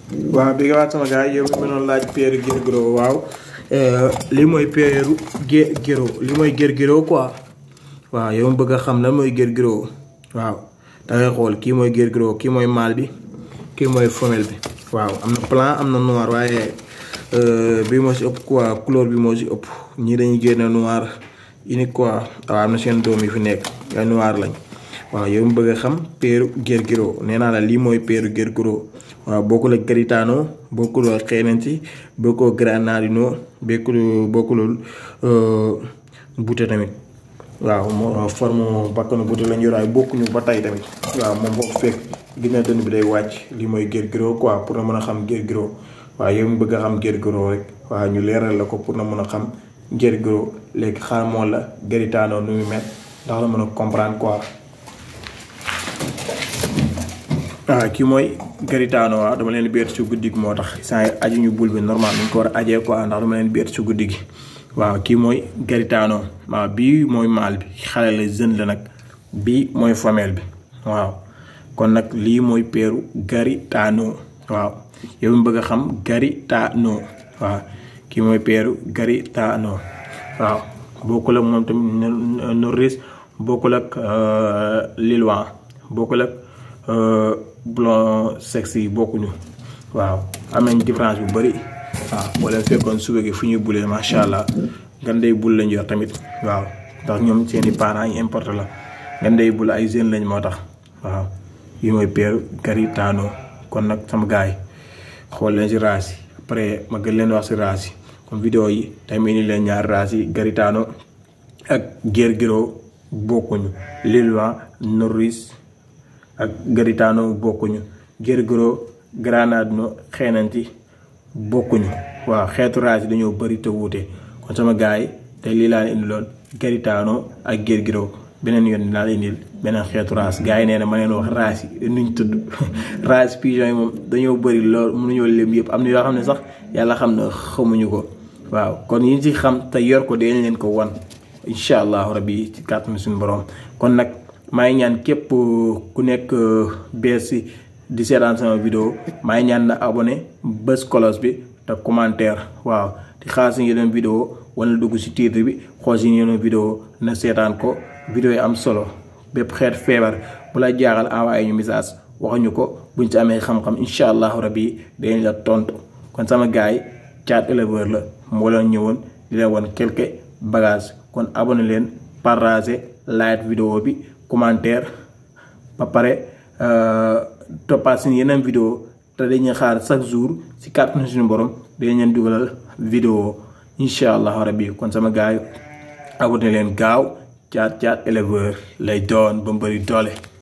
waaw bi nga waat sama gars yow mi mënoon laaj peeru Guerguero waaw li mooy peeru Guerguero li mooy Guerguero quoi waaw yow bëgg a xam lan mooy Guerguero waaw da ngay xool kii mooy Guerguero kii mooy mâle bi kii mooy femelle bi waaw am na blanc am na noir waaye bi moo si ëpp quoi couleur bi moo si ëpp ñii dañuy génne noir unique quoi waaw am na seen doom yi fi nekk ay noir lañ waaw yow mu bëgg a xam peeru Guerguero nee naa la lii mooy peeru Guerguero waaw bokkul ak Garitano bokkul ak xeenanti bokkul ak Granadino bokkul buté tamit waaw moo forme bakkanu buté lañ yor ay bokkuñu ba tey tamit waaw moom boo ko fekk gis na dënn bi day wàcc lii mooy Guerguero quoi pour na mën a xam Guerguero waaw yow mu bëgg a xam Guerguero rek waaw ñu leeral la ko pour na mën a xam Guerguero léegi xaar moo la Garitano nu mu mel ndax la mën a comprendre quoi. waaw kii mooy Garitano waaw dama leen beet ci guddi gi moo tax saa yi aju ñu bul bi normal ñu ko war a ajee quoi ndax dama leen beet ci guddi gi waaw kii mooy Garitano waaw bii mooy mâle bi xale la jeune la nag bii mooy femelle bi waaw kon nag lii mooy peeru Garitano waaw yow mi bëgg a xam Garitano waaw kii mooy peeru Garitano waaw bokkul ak moom tamit Norris bokkul ak Lillois bokkul ak blond sexe yi bokkuñu waaw am nañ différence bu bëri waaw boo leen fekkoon suba gi fu ñuy bulee macha allah ngandey bul lañ yor tamit waaw ndax ñoom seeni parents yi importé la ngandey bul ay jeunes lañ moo tax waaw yi mooy peeru Garitano kon nag sama gars yi xool leen si race yi après ma gën leen wax si race yi comme vidéo yi tamit ni leen ñaari race yi Garitano ak Guerguero bokkuñu Lillois Norris ak Garitano bokkuñu Guerguero Granadino xeenanti bokkuñu waaw xeetu race yi dañoo bëri te wuute kon sama gars yi tey lii laa indi loon Garitano ak Guerguero beneen yoon dinaa la indil beneen xeetu race gars yi nee na ma leen wax race yi nuñ tudd race pigeon yi moom dañoo bëri lool mënuñoo lim yëpp am na yoo xam ne sax yàlla xam na xamuñu ko waaw kon yi ci xam te yor ko dañ leen ko wan incha allahu rabbi ci kàttanu suñu borom kon nag maa ngi ñaan képp ku nekk bees si di seetaan sama vidéo maa ngi ñaan na abonné bës kolos bi te commentaire waaw di xaar si yeneen vidéo wala dugg si titre bi xool si yeneen vidéo na seetaan ko vidéo yi am solo bépp xeet feebar bu la jaaxal envoyé ñu message waxuñu ko buñ ci amee xam-xam incha allahu rabbi dañ la tontu kon sama gars yi Thiat éleveur la moo leen ñëwoon di leen wan quelques bagages kon abonné leen partager like vidéo bi commentaire ba pare toppaat suñu yeneen vidéo te dañuy xaar chaque jour si kàttanu suñu borom dañ leen dugalal vidéo incha allahu rabbi kon sama gars yi abonné leen gaaw Thiat éleveur lay doon ba mu bëri doole.